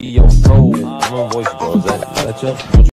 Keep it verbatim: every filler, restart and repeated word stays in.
Yo, no, my voice, bro. Is that, is that you?